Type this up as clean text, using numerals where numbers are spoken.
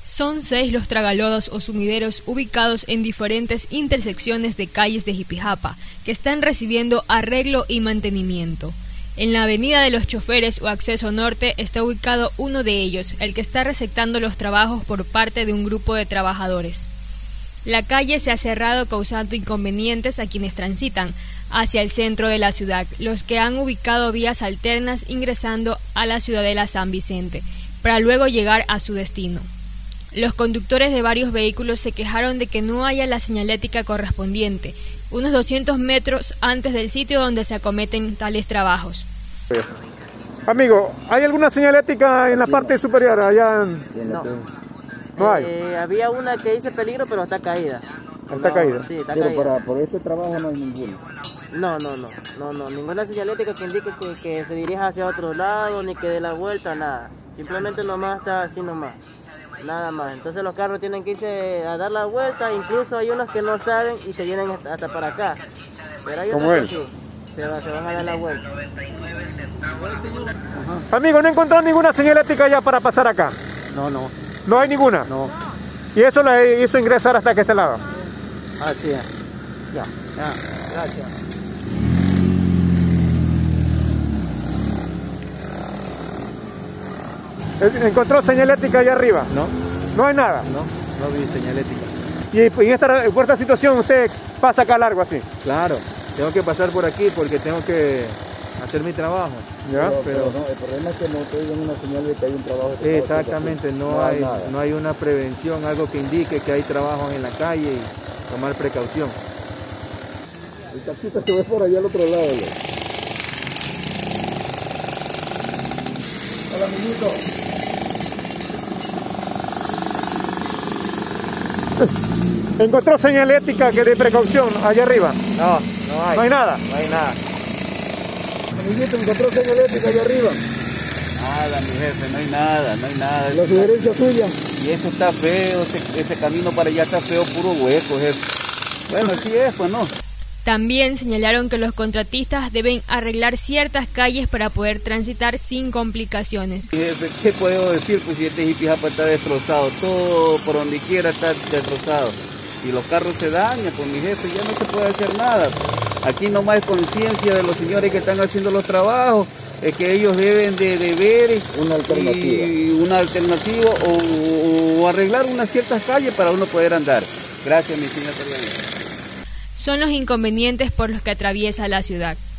Son 6 los tragalodos o sumideros ubicados en diferentes intersecciones de calles de Jipijapa que están recibiendo arreglo y mantenimiento. En la avenida de los choferes o acceso norte está ubicado uno de ellos, el que está receptando los trabajos por parte de un grupo de trabajadores. La calle se ha cerrado causando inconvenientes a quienes transitan hacia el centro de la ciudad, los que han ubicado vías alternas ingresando a la ciudadela San Vicente, para luego llegar a su destino. Los conductores de varios vehículos se quejaron de que no haya la señalética correspondiente, unos 200 metros antes del sitio donde se acometen tales trabajos. Amigo, ¿hay alguna señalética en la parte superior allá? No hay. Había una que dice peligro, pero está caída. ¿Está caída? Sí, está pero caída. por este trabajo no hay ninguna. No, ninguna señalética que indique que se dirija hacia otro lado, ni que dé la vuelta, nada. Simplemente nomás está así nomás. Nada más, entonces los carros tienen que irse a dar la vuelta, incluso hay unos que no saben y se vienen hasta para acá. Pero hay otros que sí, se van a dar la vuelta. Amigo, ¿no encontró ninguna señalética ya para pasar acá? No. ¿No hay ninguna? No. ¿Y eso le hizo ingresar hasta que este lado? Así es. Ya, gracias. ¿Encontró señalética allá arriba? No. ¿No hay nada? No vi señalética. ¿Y por esta situación usted pasa acá largo así? Claro, tengo que pasar por aquí porque tengo que hacer mi trabajo. ¿Ya? Pero no, el problema es que no te digan una señal de que hay un trabajo. Exactamente, no hay una prevención, algo que indique que hay trabajos en la calle y tomar precaución. El taxista se ve por allá al otro lado. Hola, amiguito. ¿Encontró señalética que de precaución allá arriba? No hay. ¿No hay nada? No hay nada. Amiguito, ¿encontró señalética allá arriba? Nada, mi jefe, no hay nada. La sugerencia suya. Y eso está feo, ese camino para allá está feo, puro hueco, jefe. Bueno, así es, pues no. También señalaron que los contratistas deben arreglar ciertas calles para poder transitar sin complicaciones. Jefe, ¿qué puedo decir? Pues si este Jipijapa está destrozado, todo por donde quiera está destrozado. Y los carros se dañan, pues mi jefe, ya no se puede hacer nada. Aquí nomás es conciencia de los señores que están haciendo los trabajos, que ellos deben de ver una alternativa o arreglar unas ciertas calles para uno poder andar. Gracias, mi señor. Son los inconvenientes por los que atraviesa la ciudad.